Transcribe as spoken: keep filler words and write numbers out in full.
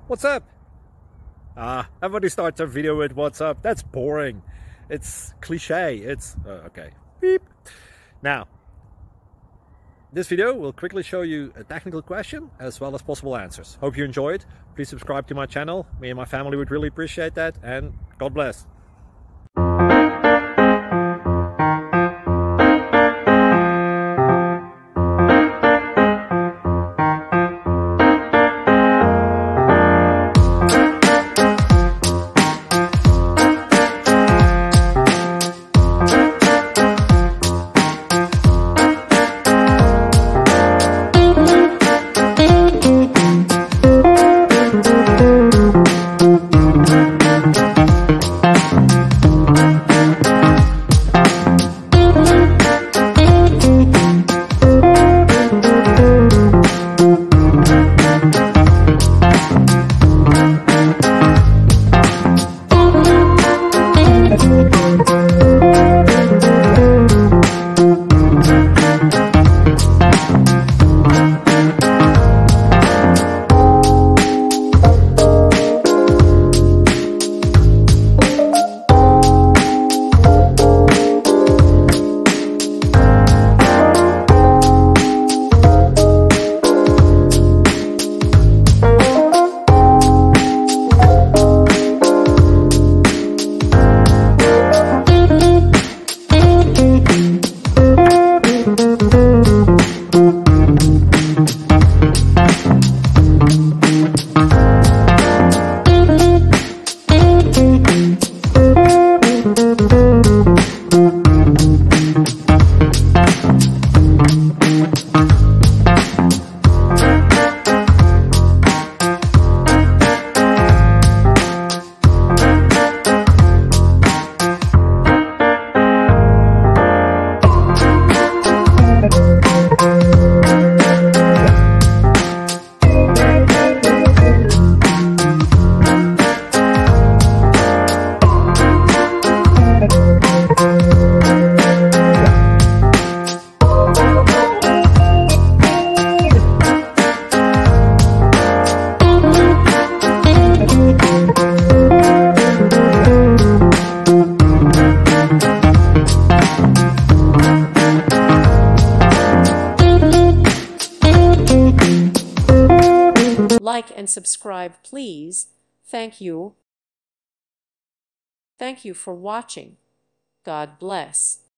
What's up? Ah, everybody starts their video with what's up. That's boring. It's cliche. It's uh, okay. Beep. Now, this video will quickly show you a technical question as well as possible answers. Hope you enjoyed. Please subscribe to my channel. Me and my family would really appreciate that, and God bless. Like and subscribe, please. Thank you. Thank you for watching. God bless.